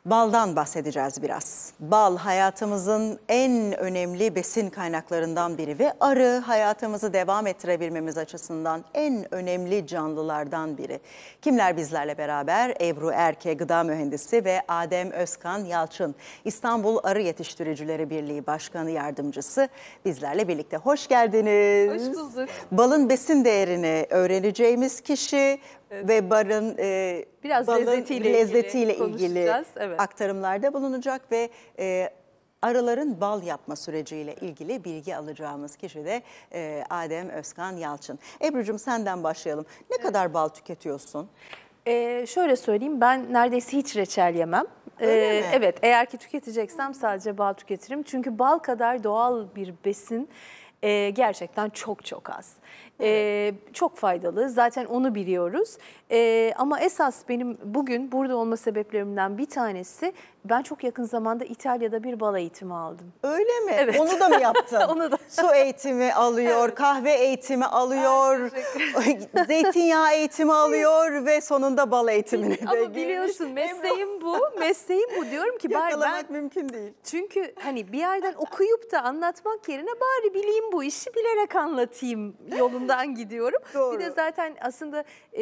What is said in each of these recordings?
Baldan bahsedeceğiz biraz. Bal hayatımızın en önemli besin kaynaklarından biri ve arı hayatımızı devam ettirebilmemiz açısından en önemli canlılardan biri. Kimler bizlerle beraber? Ebru Erke, gıda mühendisi ve Adem Özkan Yalçın, İstanbul Arı Yetiştiricileri Birliği Başkanı Yardımcısı bizlerle birlikte. Hoş geldiniz. Hoş bulduk. Balın besin değerini öğreneceğimiz kişi ve barın biraz balın lezzetiyle ilgili evet. aktarımlarda bulunacak ve arıların bal yapma süreciyle ilgili bilgi alacağımız kişi de Adem Özkan Yalçın. Ebru'cum senden başlayalım. Ne kadar bal tüketiyorsun? Şöyle söyleyeyim, ben neredeyse hiç reçel yemem. Öyle mi? Evet, eğer ki tüketeceksem sadece bal tüketirim. Çünkü bal kadar doğal bir besin gerçekten çok az. Çok faydalı, zaten onu biliyoruz. Ama esas benim bugün burada olma sebeplerimden bir tanesi, ben çok yakın zamanda İtalya'da bir bal eğitimi aldım. Öyle mi? Evet. Onu da mı yaptın? Onu da. Su eğitimi alıyor, evet. Kahve eğitimi alıyor, zeytinyağı eğitimi alıyor ve sonunda bal eğitimine de Ama biliyorsun mesleğim bu, mesleğim bu diyorum ki yakalamak mümkün değil. Çünkü hani bir yerden okuyup da anlatmak yerine bari bileyim bu işi, bilerek anlatayım yolundan gidiyorum. Doğru. Bir de zaten aslında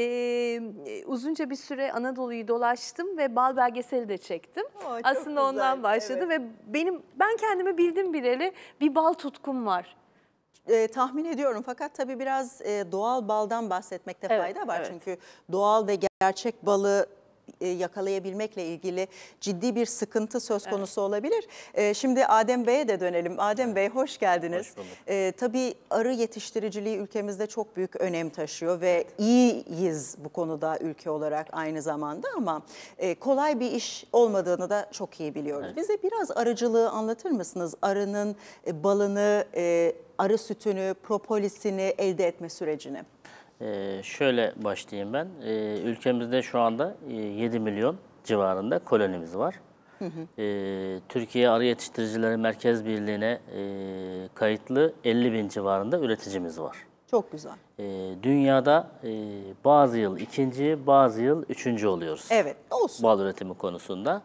uzunca bir süre Anadolu'yu dolaştım ve bal belgeseli de çektim. Aslında güzel, ondan başladı, evet. ve ben kendimi bildim bileli bir bal tutkum var. Tahmin ediyorum, fakat tabii biraz doğal baldan bahsetmekte fayda var. Evet. Çünkü doğal ve gerçek balı yakalayabilmekle ilgili ciddi bir sıkıntı söz konusu olabilir. Şimdi Adem Bey'e de dönelim. Adem Bey, hoş geldiniz. Hoş Tabii arı yetiştiriciliği ülkemizde çok büyük önem taşıyor ve iyiyiz bu konuda ülke olarak aynı zamanda, ama kolay bir iş olmadığını da çok iyi biliyoruz. Evet. Bize biraz arıcılığı anlatır mısınız? Arının balını, arı sütünü, propolisini elde etme sürecini. Şöyle başlayayım ben. Ülkemizde şu anda 7 milyon civarında kolonimiz var. Türkiye Arı Yetiştiricileri Merkez Birliği'ne kayıtlı 50 bin civarında üreticimiz var. Çok güzel. Dünyada bazı yıl ikinci, bazı yıl üçüncü oluyoruz. Evet, olsun. Bal üretimi konusunda.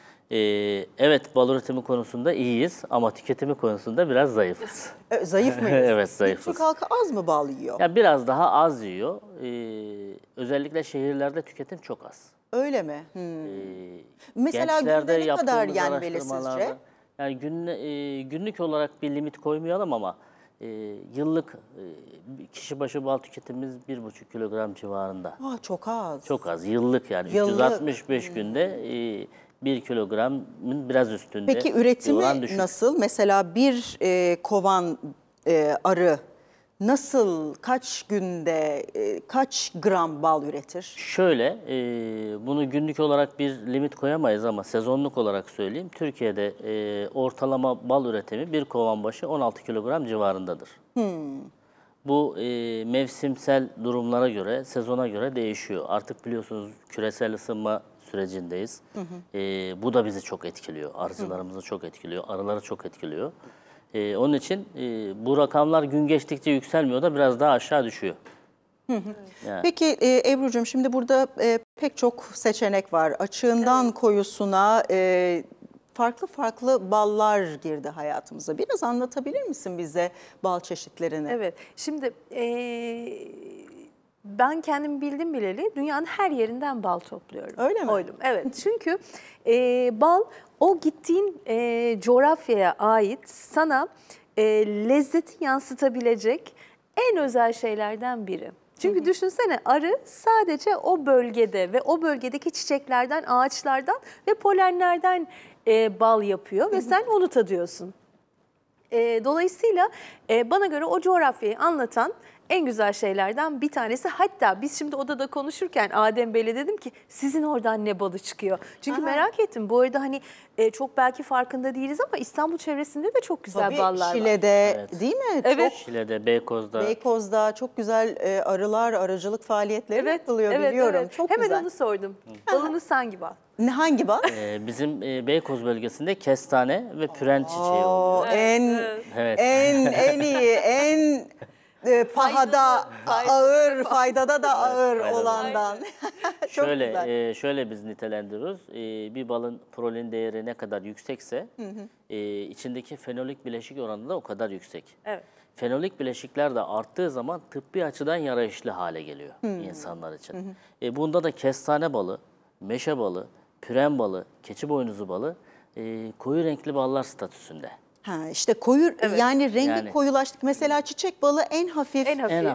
Evet, bal üretimi konusunda iyiyiz ama tüketimi konusunda biraz zayıfız. Zayıf mıyız? Evet, zayıfız. Türk halkı az mı bal yiyor? Ya biraz daha az yiyor. Özellikle şehirlerde tüketim çok az. Öyle mi? Mesela günde ne kadar yenmeli sizce? Yani günlük olarak bir limit koymayalım ama yıllık kişi başı bal tüketimimiz 1,5 kilogram civarında. Çok az. Çok az. Yıllık yani. Yıllık. 365 günde 1 kilogramın biraz üstünde. Peki üretimi nasıl? Mesela bir kovan arı nasıl, kaç günde kaç gram bal üretir? Şöyle, bunu günlük olarak bir limit koyamayız ama sezonluk olarak söyleyeyim. Türkiye'de ortalama bal üretimi bir kovan başı 16 kilogram civarındadır. Bu mevsimsel durumlara göre, sezona göre değişiyor. Artık biliyorsunuz küresel ısınma sürecindeyiz. Bu da bizi çok etkiliyor, arıcılarımızı çok etkiliyor, arıları çok etkiliyor. Onun için bu rakamlar gün geçtikçe yükselmiyor da biraz daha aşağı düşüyor. Yani. Peki Ebru'cum, şimdi burada pek çok seçenek var. Açığından koyusuna farklı farklı ballar girdi hayatımıza. Biraz anlatabilir misin bize bal çeşitlerini? Evet, şimdi ben kendimi bildim bileli dünyanın her yerinden bal topluyorum. Öyle mi? Evet, çünkü bal o gittiğin coğrafyaya ait sana lezzeti yansıtabilecek en özel şeylerden biri. Çünkü düşünsene, arı sadece o bölgede ve o bölgedeki çiçeklerden, ağaçlardan ve polenlerden bal yapıyor ve sen onu tadıyorsun. Dolayısıyla bana göre o coğrafyayı anlatan en güzel şeylerden bir tanesi. Hatta biz şimdi odada konuşurken Adem Bey'le dedim ki sizin oradan ne balı çıkıyor? Çünkü merak ettim. Bu arada hani çok belki farkında değiliz ama İstanbul çevresinde de çok güzel ballar var. Şile'de değil mi? Evet. Şile'de, Beykoz'da. Beykoz'da çok güzel arıcılık faaliyetleri yapılıyor, biliyorum. Evet. Çok Hemen güzel. onu sordum. Balınız hangi bal? Hangi bal? Bizim Beykoz bölgesinde kestane ve püren çiçeği oluyor. En iyi, en pahada ağır, faydada da ağır olandan. Çok güzel. Şöyle biz nitelendiriyoruz. Bir balın protein değeri ne kadar yüksekse içindeki fenolik bileşik oranı da o kadar yüksek. Evet. Fenolik bileşikler de arttığı zaman tıbbi açıdan yararlı hale geliyor insanlar için. Bunda da kestane balı, meşe balı, püren balı, keçi boynuzu balı koyu renkli ballar statüsünde. Ha, işte koyu yani rengi koyulaştık. Mesela çiçek balı en hafif,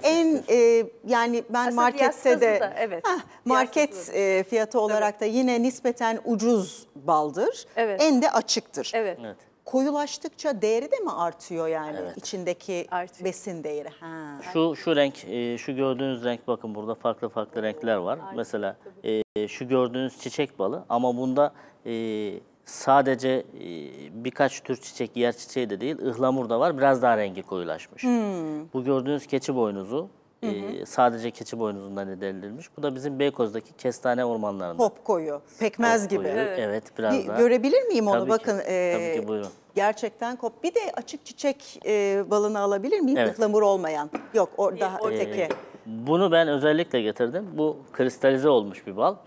yani ben aslında markette de market fiyatı olarak da yine nispeten ucuz baldır. Evet. En de açıktır. Evet. Koyulaştıkça değeri de mi artıyor yani içindeki Artıyor. besin değeri? Şu renk, şu gördüğünüz renk, bakın burada farklı renkler var. Mesela şu gördüğünüz çiçek balı ama bunda sadece birkaç tür çiçek, yer çiçeği de değil, ıhlamur da var. Biraz daha rengi koyulaşmış. Bu gördüğünüz keçi boynuzu sadece keçi boynuzundan elde edilmiş. Bu da bizim Beykoz'daki kestane ormanlarında. Hop koyu, pekmez gibi. Evet, biraz daha. Görebilir miyim onu? Tabii ki. Bakın. Tabii ki, buyurun. Gerçekten bir de açık çiçek balını alabilir miyim? Evet. Ihlamur olmayan. Yok, orada öteki. Bunu ben özellikle getirdim. Bu kristalize olmuş bir bal.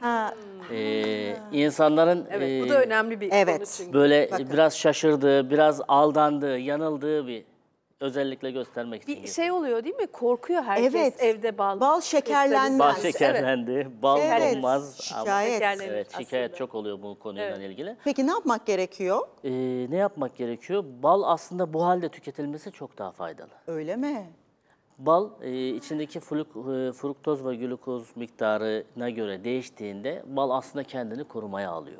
İnsanların Bu da önemli bir konu çünkü. böyle biraz şaşırdığı, biraz aldandığı, yanıldığı bir özellikle göstermek için. Bir şey oluyor değil mi? Korkuyor herkes evde bal. Bal şekerlenmez. Bal şekerlendi, bal olmaz. Şikayet. Şikayet çok oluyor bu konuyla ilgili. Peki ne yapmak gerekiyor? Ne yapmak gerekiyor? Bal aslında bu halde tüketilmesi çok daha faydalı. Öyle mi? Bal içindeki fruktoz ve glukoz miktarına göre değiştiğinde bal aslında kendini korumaya alıyor.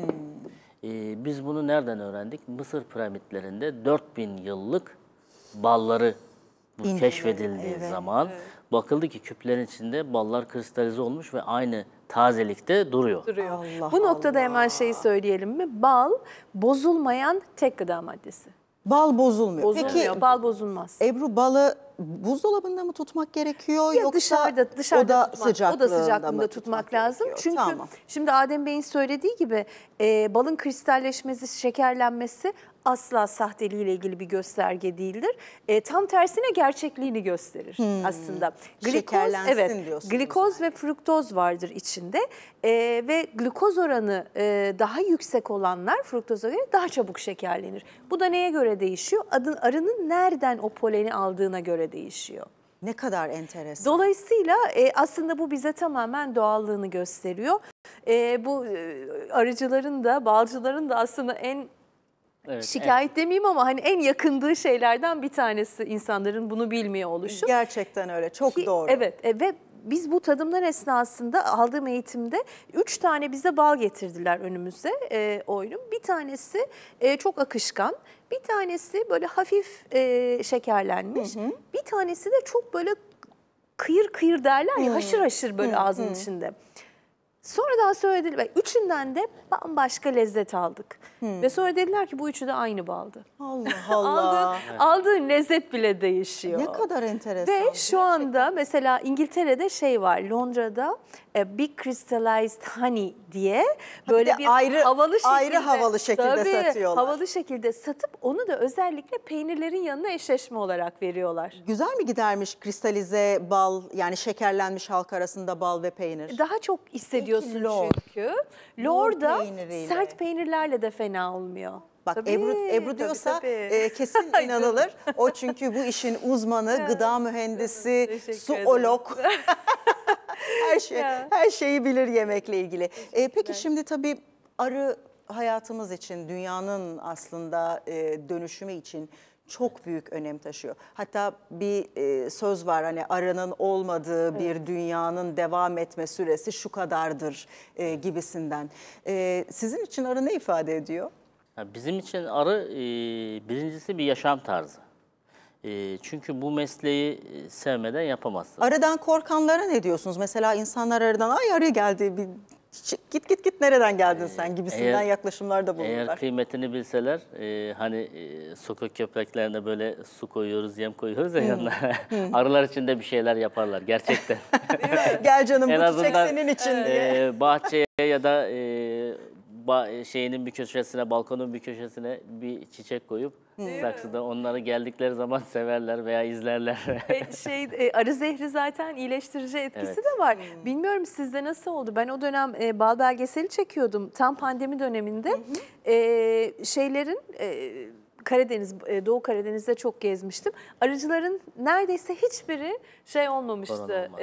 Biz bunu nereden öğrendik? Mısır piramitlerinde 4000 yıllık balları keşfedildiği zaman bakıldı ki küplerin içinde ballar kristalize olmuş ve aynı tazelikte duruyor. Bu noktada hemen şeyi söyleyelim mi? Bal bozulmayan tek gıda maddesi. Bal bozulmuyor. Peki bal bozulmaz. Ebru, balı buzdolabında mı tutmak gerekiyor Ya yoksa dışarıda oda sıcaklığında tutmak lazım. gerekiyor? Çünkü Tamam. şimdi Adem Bey'in söylediği gibi balın kristalleşmesi, şekerlenmesi asla sahteliğiyle ilgili bir gösterge değildir. Tam tersine gerçekliğini gösterir aslında. Şekerlensin diyorsunuz. Glikoz ve fruktoz vardır içinde ve glukoz oranı daha yüksek olanlar fruktoza göre daha çabuk şekerlenir. Bu da neye göre değişiyor? Arının nereden o poleni aldığına göre değişiyor. Ne kadar enteresan. Dolayısıyla aslında bu bize tamamen doğallığını gösteriyor. Bu arıcıların da, balcıların da aslında en şikayet demeyeyim ama hani en yakındığı şeylerden bir tanesi insanların bunu bilmiyor oluşu. Gerçekten öyle. Çok doğru. Evet ve biz bu tadımlar esnasında aldığım eğitimde 3 tane bize bal getirdiler önümüze Oylum. Bir tanesi çok akışkan, bir tanesi böyle hafif şekerlenmiş, bir tanesi de çok böyle kıyır kıyır derler ya, haşır haşır böyle ağzın içinde. Sonradan söylediler ve üçünden de bambaşka lezzet aldık. Ve sonra dediler ki bu üçü de aynı baldı. Allah Allah. Aldığın lezzet bile değişiyor. Ne kadar enteresan. Ve şu anda mesela İngiltere'de şey var, Londra'da Big Crystallized Honey diye böyle bir havalı şekilde satıyorlar. Havalı şekilde satıp onu da özellikle peynirlerin yanına eşleşme olarak veriyorlar. Güzel mi gidermiş kristalize bal, yani şekerlenmiş halk arasında bal ve peynir? Daha çok hissediyorsun çünkü. Lor'da sert peynirlerle de fena olmuyor. Bak Ebru diyorsa kesin inanılır. O çünkü bu işin uzmanı, gıda mühendisi, zoolog. her şeyi bilir yemekle ilgili. Peki şimdi tabii arı hayatımız için, dünyanın aslında dönüşümü için çok büyük önem taşıyor. Hatta bir söz var, hani arının olmadığı bir dünyanın devam etme süresi şu kadardır gibisinden. Sizin için arı ne ifade ediyor? Bizim için arı birincisi bir yaşam tarzı. Çünkü bu mesleği sevmeden yapamazsınız. Arıdan korkanlara ne diyorsunuz? Mesela insanlar arıdan ay arı geldi, git nereden geldin sen gibisinden yaklaşımlarda bulunurlar. Eğer kıymetini bilseler, hani sokak köpeklerine böyle su koyuyoruz, yem koyuyoruz ya yanına. Arılar için de bir şeyler yaparlar gerçekten. Gel canım bu çiçek senin için diye. Bahçeye ya da şeyinin bir köşesine, balkonun bir köşesine bir çiçek koyup saksıda onları geldikleri zaman severler veya izlerler. Arı zehri zaten iyileştirici etkisi Evet. de var. Bilmiyorum sizde nasıl oldu? Ben o dönem bal belgeseli çekiyordum. Tam pandemi döneminde. Karadeniz, Doğu Karadeniz'de çok gezmiştim. Arıcıların neredeyse hiçbiri şey olmamıştı.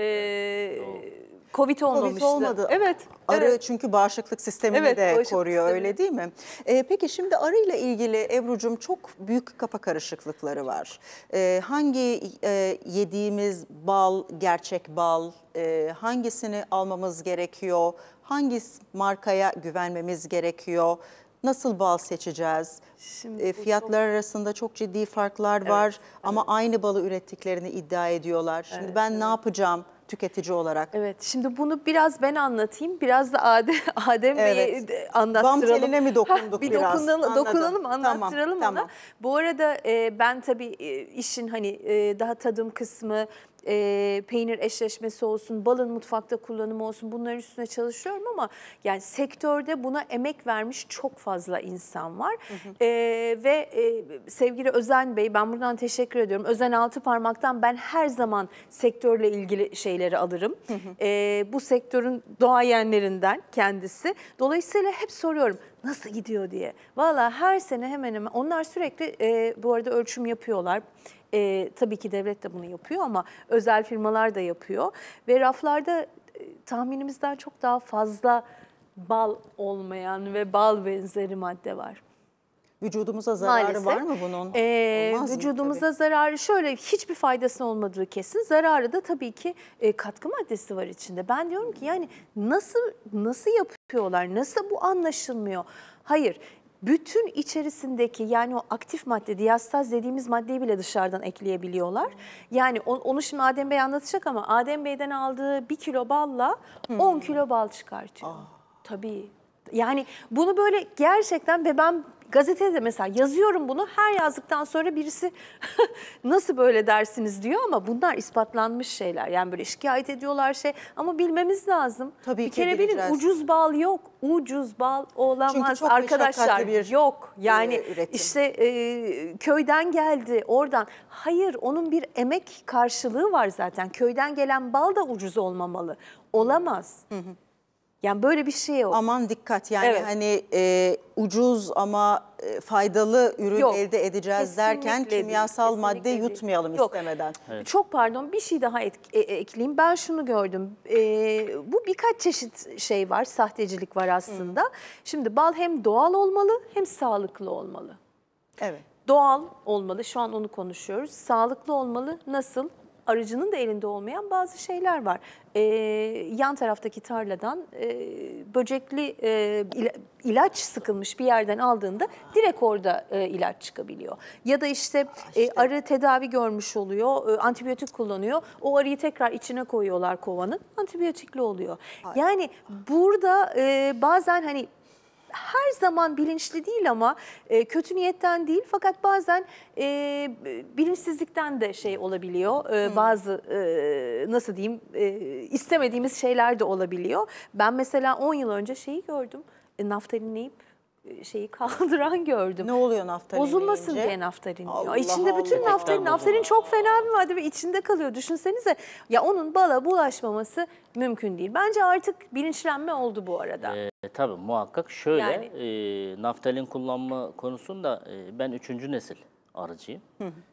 Covid olmamıştı. Covid olmadı. Evet. Arı evet. çünkü bağışıklık sistemini Evet, de bağışıklık koruyor, sistemi. öyle değil mi? Peki şimdi arıyla ilgili Ebru'cum çok büyük kafa karışıklıkları var. Hangi yediğimiz bal gerçek bal, hangisini almamız gerekiyor, hangi markaya güvenmemiz gerekiyor? Nasıl bal seçeceğiz? Şimdi bu Fiyatlar arasında çok ciddi farklar var ama aynı balı ürettiklerini iddia ediyorlar. Şimdi ben ne yapacağım tüketici olarak? Evet, şimdi bunu biraz ben anlatayım, biraz da Adem Evet. Bey'e anlattıralım. Bam teline mi dokunduk bir biraz? dokunalım, Anladım. anlattıralım Tamam, ona. tamam. Bu arada ben tabii işin hani daha tadım kısmı, peynir eşleşmesi olsun, balın mutfakta kullanımı olsun, bunların üstüne çalışıyorum ama yani sektörde buna emek vermiş çok fazla insan var. Ve sevgili Özen Bey, ben buradan teşekkür ediyorum. Özen Altıparmak'tan ben her zaman sektörle ilgili şeyleri alırım. Bu sektörün doğayenlerinden kendisi. Dolayısıyla hep soruyorum nasıl gidiyor diye. Valla her sene hemen hemen onlar sürekli bu arada ölçüm yapıyorlar. Tabii ki devlet de bunu yapıyor ama özel firmalar da yapıyor. Ve raflarda tahminimizden çok daha fazla bal olmayan ve bal benzeri madde var. Vücudumuza zararı Maalesef. var mı bunun? Olmaz mı? Vücudumuza Tabii. zararı şöyle hiçbir faydası olmadığı kesin. Zararı da tabii ki katkı maddesi var içinde. Ben diyorum ki yani nasıl yapıyorlar? Nasıl bu anlaşılmıyor? Hayır. Bütün içerisindeki yani o aktif madde, diyastaz dediğimiz maddeyi bile dışarıdan ekleyebiliyorlar. Yani onu şimdi Adem Bey anlatacak ama Adem Bey'den aldığı 1 kilo balla 10 kilo bal çıkartıyor. Tabii. Yani bunu böyle gerçekten ve ben gazetede mesela yazıyorum bunu. Her yazdıktan sonra birisi nasıl böyle dersiniz diyor ama bunlar ispatlanmış şeyler. Yani böyle şikayet ediyorlar ama bilmemiz lazım. Tabii bir ki kere bilin bileceğiz. ucuz bal yok. Ucuz bal olamaz Çünkü çok arkadaşlar. meşakkatli bir Yok. Yani üretim. işte köyden geldi oradan. Hayır onun bir emek karşılığı var zaten. Köyden gelen bal da ucuz olmamalı. Olamaz. Yani böyle bir şey yok. Aman dikkat yani Evet. hani ucuz ama faydalı ürün Yok, elde edeceğiz derken kesinlikle değil, kimyasal madde kesinlikle değil. yutmayalım Yok. istemeden. Çok pardon bir şey daha ekleyeyim. Ben şunu gördüm. Bu birkaç çeşit şey var, sahtecilik var aslında. Şimdi bal hem doğal olmalı hem sağlıklı olmalı. Evet. Doğal olmalı, şu an onu konuşuyoruz. Sağlıklı olmalı, nasıl? Arıcının da elinde olmayan bazı şeyler var. Yan taraftaki tarladan böcekli ilaç sıkılmış bir yerden aldığında direkt orada ilaç çıkabiliyor. Ya da işte arı tedavi görmüş oluyor, antibiyotik kullanıyor. O arıyı tekrar içine koyuyorlar kovanın, antibiyotikli oluyor. Yani burada bazen hani her zaman bilinçli değil ama kötü niyetten değil fakat bazen bilinçsizlikten de şey olabiliyor. Bazı nasıl diyeyim istemediğimiz şeyler de olabiliyor. Ben mesela 10 yıl önce şeyi gördüm. Naftalinleyip şeyi kaldıran gördüm. Ne oluyor naftalin Bozulmasın yiyince? diye naftalin yiyor. Allah İçinde bütün Allah. naftalin çok fena bir madde ve içinde kalıyor. Düşünsenize ya onun bala bulaşmaması mümkün değil. Bence artık bilinçlenme oldu bu arada. Tabii muhakkak şöyle Yani. naftalin kullanma konusunda ben 3. nesil arıcıyım.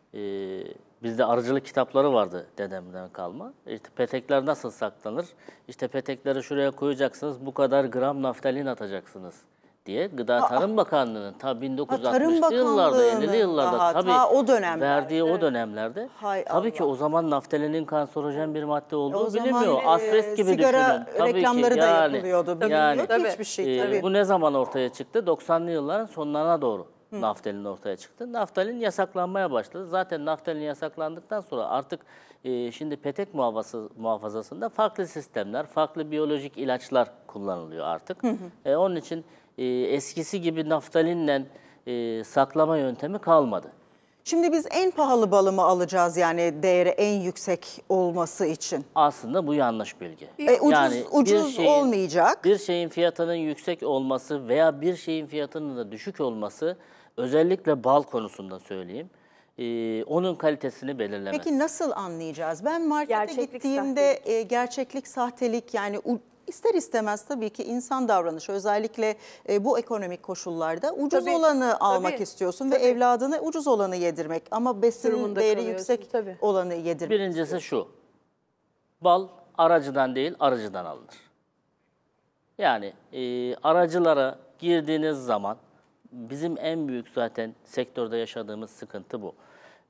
Bizde arıcılık kitapları vardı dedemden kalma. İşte petekler nasıl saklanır? İşte petekleri şuraya koyacaksınız, bu kadar gram naftalin atacaksınız diye Gıda Tarım Bakanlığı'nın ta 1960'lı yıllarda, 50'li yıllarda tabii o dönemler. verdiği o dönemlerde Hay tabii ki Allah. o zaman naftalinin kanserojen bir madde olduğu O zaman, bilinmiyor. Asbest gibi sigara düşünün. Tabii reklamları ki da yani, yapılıyordu. Bilinmiyor ki hiçbir şey tabii. bu ne zaman ortaya çıktı? 90'lı yılların sonlarına doğru naftalin ortaya çıktı. Naftalin yasaklanmaya başladı. Zaten naftalin yasaklandıktan sonra artık şimdi petek muhafazasında farklı sistemler, farklı biyolojik ilaçlar kullanılıyor artık. Onun için eskisi gibi naftalinle saklama yöntemi kalmadı. Şimdi biz en pahalı balı mı alacağız yani değeri en yüksek olması için? Aslında bu yanlış bilgi. Ucuz olmayacak. Bir şeyin fiyatının yüksek olması veya bir şeyin fiyatının da düşük olması, özellikle bal konusunda söyleyeyim, onun kalitesini belirlemez. Peki nasıl anlayacağız? Ben markete Gerçeklik, gittiğimde gerçeklik, sahtelik yani ister istemez tabii ki insan davranışı özellikle bu ekonomik koşullarda ucuz olanı almak istiyorsun ve evladına ucuz olanı yedirmek ama besin Durumunda değeri kalıyorsun, yüksek tabii. olanı yedirmek. Birincisi şu, bal aracıdan değil arıcıdan alınır. Yani aracılara girdiğiniz zaman bizim en büyük zaten sektörde yaşadığımız sıkıntı bu.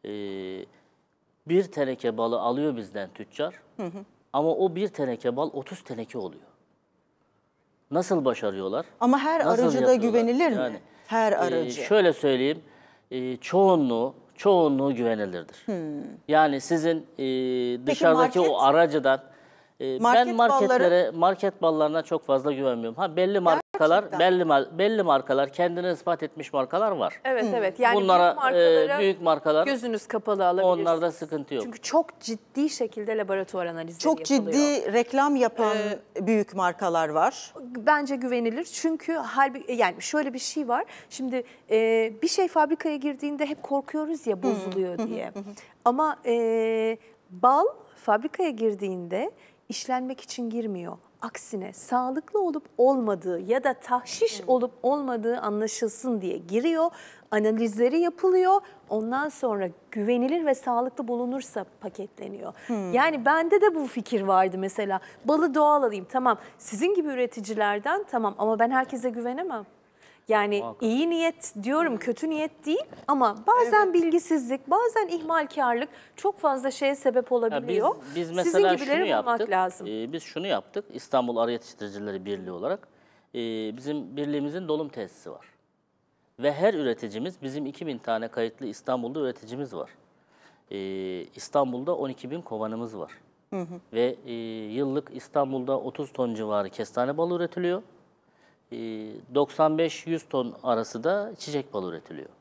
Bir teneke balı alıyor bizden tüccar ama o bir teneke bal 30 teneke oluyor. Nasıl başarıyorlar? Ama her Nasıl aracı da yapıyorlar? güvenilir mi? Yani, Her aracı. şöyle söyleyeyim, çoğunluğu güvenilirdir. Yani sizin dışarıdaki market? o aracıdan, ben Market market ballarına çok fazla güvenmiyorum. Ha belli markalar, Gerçekten. belli markalar, kendini ispat etmiş markalar var. Evet evet. Yani Bunlara büyük markalar, gözünüz kapalı alabilirsiniz. onlarda sıkıntı yok. Çünkü çok ciddi şekilde laboratuvar analizleri Çok yapılıyor. ciddi reklam yapan büyük markalar var. Bence güvenilir çünkü yani şöyle bir şey var. Şimdi bir şey fabrikaya girdiğinde hep korkuyoruz ya bozuluyor diye. Ama bal fabrikaya girdiğinde işlenmek için girmiyor. Aksine sağlıklı olup olmadığı ya da tahşiş olup olmadığı anlaşılsın diye giriyor. Analizleri yapılıyor. Ondan sonra güvenilir ve sağlıklı bulunursa paketleniyor. Yani bende de bu fikir vardı mesela. Balı doğal alayım tamam. Sizin gibi üreticilerden tamam ama ben herkese güvenemem. Yani iyi niyet diyorum, kötü niyet değil ama bazen bilgisizlik, bazen ihmalkarlık çok fazla şeye sebep olabiliyor. Biz mesela Sizin gibileri bulmak yaptık. lazım. Biz şunu yaptık. İstanbul Arı Yetiştiricileri Birliği olarak bizim birliğimizin dolum tesisi var. Ve her üreticimiz, bizim 2000 tane kayıtlı İstanbul'da üreticimiz var. İstanbul'da 12.000 kovanımız var. Ve yıllık İstanbul'da 30 ton civarı kestane balı üretiliyor. 95-100 ton arası da çiçek balı üretiliyor.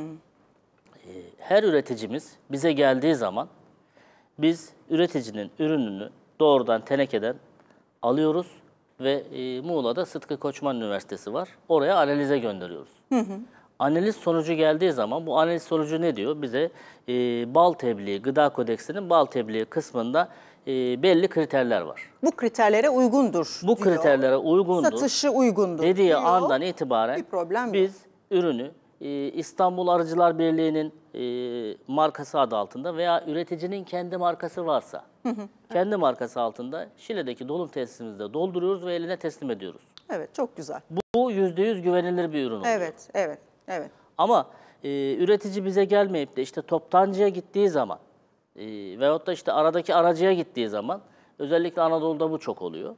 Her üreticimiz bize geldiği zaman biz üreticinin ürününü doğrudan tenekeden alıyoruz ve Muğla'da Sıtkı Koçman Üniversitesi var. Oraya analize gönderiyoruz. Analiz sonucu geldiği zaman bu analiz sonucu ne diyor? Bize bal tebliği, gıda kodeksinin bal tebliği kısmında belli kriterler var. Bu kriterlere uygundur Bu diyor. kriterlere uygundur. Satışı uygundur Dediği diyor. andan itibaren Bir problem yok. biz ürünü İstanbul Arıcılar Birliği'nin markası adı altında veya üreticinin kendi markası varsa kendi markası altında Şile'deki dolum tesisimizde dolduruyoruz ve eline teslim ediyoruz. Evet, çok güzel. Bu %100 güvenilir bir ürün oluyor. Evet. Ama üretici bize gelmeyip de işte toptancıya gittiği zaman veyahut da işte aradaki aracıya gittiği zaman özellikle Anadolu'da bu çok oluyor.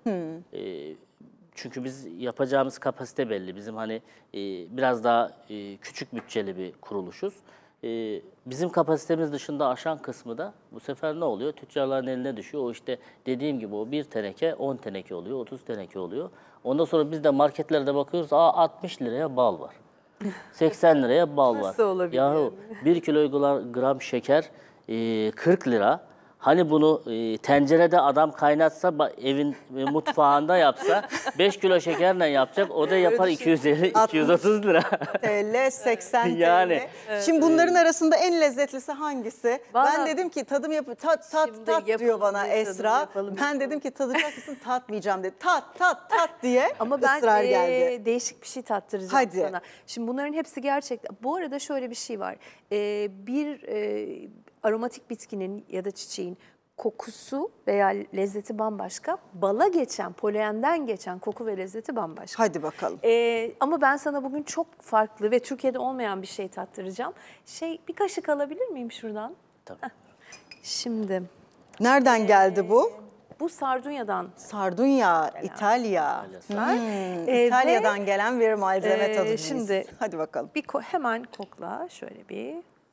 Çünkü biz yapacağımız kapasite belli. Bizim hani biraz daha küçük bütçeli bir kuruluşuz. Bizim kapasitemiz dışında aşan kısmı da bu sefer ne oluyor? Tüccarların eline düşüyor. O işte dediğim gibi o bir teneke 10 teneke oluyor, 30 teneke oluyor. Ondan sonra biz de marketlerde bakıyoruz. 60 liraya bal var. 80 liraya bal var. Nasıl olabilir Yahu 1 kilogram şeker 40 lira. Hani bunu tencerede adam kaynatsa, evin mutfağında yapsa 5 kilo şekerle yapacak, o da yapar 250-230 lira. TL, 80 TL. Yani. Şimdi bunların arasında en lezzetlisi hangisi? Ben Vallahi- dedim ki tadım tat Şimdi tat diyor yapalım, bana bir tadım Esra. yapalım. Ben dedim ki tadacak mısın? Tatmayacağım dedi. Tat diye Ama ben ısrar geldi. değişik bir şey tattıracağım Hadi. sana. Şimdi bunların hepsi gerçekten. Bu arada şöyle bir şey var. Bir aromatik bitkinin ya da çiçeğin kokusu veya lezzeti bambaşka. Bala geçen, polenden geçen koku ve lezzeti bambaşka. Hadi bakalım. Ama ben sana bugün çok farklı ve Türkiye'de olmayan bir şey tattıracağım. Bir kaşık alabilir miyim şuradan? Tabii. Şimdi Nereden geldi bu? bu Sardunya'dan. Sardunya, İtalya. İtalya'dan gelen bir malzeme tadımıyız. şimdi- Hadi bakalım. Hemen kokla şöyle bir.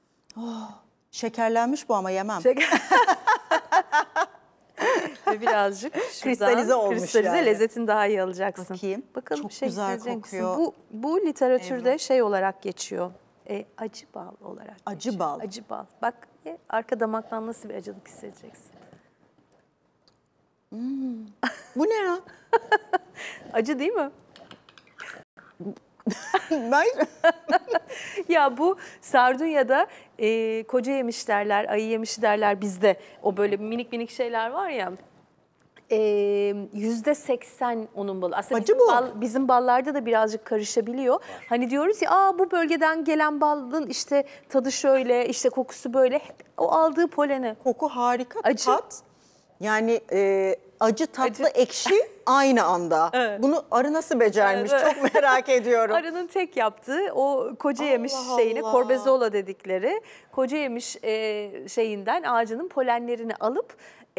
Şekerlenmiş bu ama yemem. Ve birazcık şuradan Kristalize olmuş kristalize yani. lezzetini daha iyi alacaksın. Bakayım. Bakalım Çok bir şey güzel hissedecek misin? kokuyor. Bu literatürde şey olarak geçiyor. Acı bal olarak. Acı geçiyor. bal. Acı bal. Bak arka damaktan nasıl bir acılık hissedeceksin. Bu ne ya? Acı değil mi? Ben... Ya bu Sardunya'da koca yemiş derler, ayı yemişi derler bizde. O böyle minik minik şeyler var ya. %80 onun balı. Aslında Acı bizim, bu. bizim ballarda da birazcık karışabiliyor. Hani diyoruz ya bu bölgeden gelen balın işte tadı şöyle, işte kokusu böyle. Hep o aldığı poleni. Koku harika, Acı. tat. Yani acı, tatlı, Acı. ekşi aynı anda. Evet. Bunu arı nasıl becermiş Evet. çok merak ediyorum. Arının tek yaptığı o koca yemiş Allah şeyini, Allah. korbezola dedikleri koca yemiş şeyinden ağacının polenlerini alıp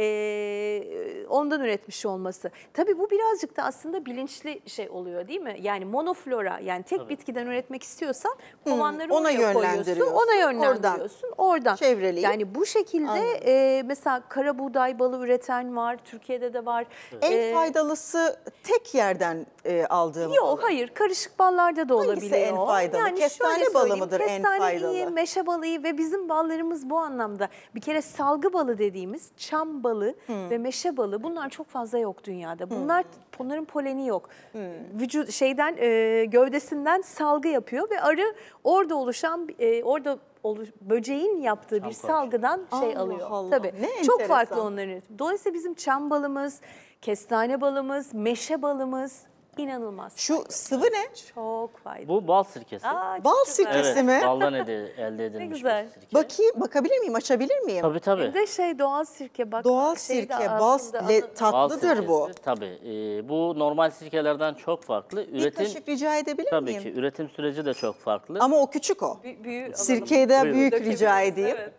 ondan üretmiş olması. Tabii bu birazcık da aslında bilinçli şey oluyor değil mi? Yani monoflora, yani tek bitkiden üretmek istiyorsan kovanları ona oraya koyuyorsun, yönlendiriyorsun. ona yönlendiriyorsun. Oradan. Çevreleyip. Yani bu şekilde mesela kara buğday balı üreten var, Türkiye'de de var. En faydalısı tek yerden aldığım Yok balı. hayır, karışık ballarda da olabiliyor. Hangisi en faydalı? Yani Kestane şöyle balı söyleyeyim, mıdır en kestane faydalı? iyi, meşe balı iyi ve bizim ballarımız bu anlamda bir kere salgı balı dediğimiz çam balı ve meşe balı bunlar çok fazla yok dünyada. Bunların poleni yok. Vücut gövdesinden salgı yapıyor ve arı orada oluşan böceğin yaptığı bir salgıdan Allah alıyor. Allah, Tabii. ne Çok enteresan. farklı onların. Dolayısıyla bizim çam balımız, kestane balımız, meşe balımız inanılmaz. Şu sıvı ne? Çok faydalı. Bu bal sirkesi. Aa, Bal çok güzel. sirkesi. Evet, mi? baldan elde edilmiş güzel. bir sirke. Bakayım, bakabilir miyim, açabilir miyim? Tabii tabii. Bir de doğal sirke bak. Doğal şeyde sirke, altında bal anı- Bal tatlıdır bu. sirkesi, tabii. Bu normal sirkelerden çok farklı. Bir kaşık rica edebilir Tabii miyim? ki. Üretim süreci de çok farklı. Ama o küçük o. büyüğü alalım. Sirkeyi de Buyurun. büyük Dökebiliriz, rica edeyim. evet.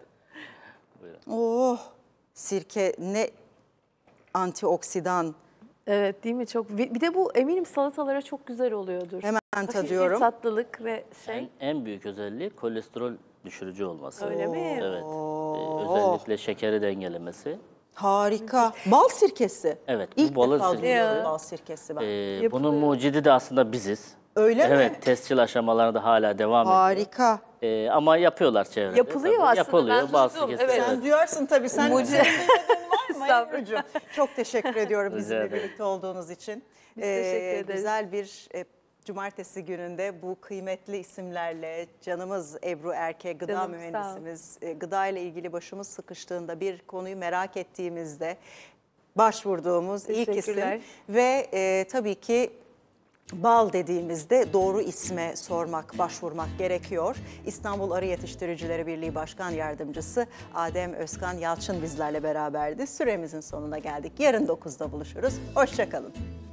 Oh, sirke ne antioksidan. Evet değil mi? Çok. Bir de bu eminim salatalara çok güzel oluyordur. Hemen Hafif bir tadıyorum. tatlılık ve En büyük özelliği kolesterol düşürücü olması. Öyle mi? Evet. Özellikle şekeri dengelemesi. Harika. Bal sirkesi. Evet, bu İlk balın defa sirkesi. duyuyorum bal sirkesi ben. Bunun mucidi de aslında biziz. Öyle mi? Evet, tescil aşamalarında hala devam ediyor. Harika. Ama yapıyorlar çevrede. Yapılıyor tabii. aslında, Yapılıyor. ben Bal duydum, sirkesi. evet. Sen duyarsın tabii. Sen Mucize. var mı Ebru'cum? Çok teşekkür ediyorum Rica bizimle ederim. birlikte olduğunuz için. teşekkür ederiz. Güzel bir cumartesi gününde bu kıymetli isimlerle canımız Ebru Erke, gıda Canım, sağ ol. mühendisimiz, gıda ile ilgili başımız sıkıştığında bir konuyu merak ettiğimizde başvurduğumuz ilk isim Teşekkürler. ve tabii ki bal dediğimizde doğru isme sormak, başvurmak gerekiyor. İstanbul Arı Yetiştiricileri Birliği Başkan Yardımcısı Adem Özkan Yalçın bizlerle beraberdi. Süremizin sonuna geldik. Yarın 9'da buluşuruz. Hoşça kalın.